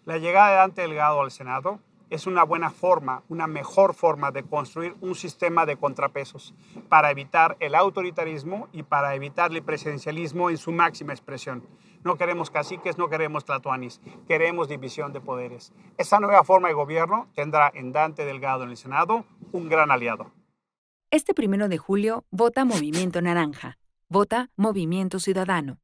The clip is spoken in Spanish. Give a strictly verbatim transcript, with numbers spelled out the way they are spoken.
La llegada de Dante Delgado al Senado es una buena forma, una mejor forma de construir un sistema de contrapesos para evitar el autoritarismo y para evitar el presidencialismo en su máxima expresión. No queremos caciques, no queremos tlatoanis, queremos división de poderes. Esta nueva forma de gobierno tendrá en Dante Delgado en el Senado un gran aliado. Este primero de julio, vota Movimiento Naranja. Vota Movimiento Ciudadano.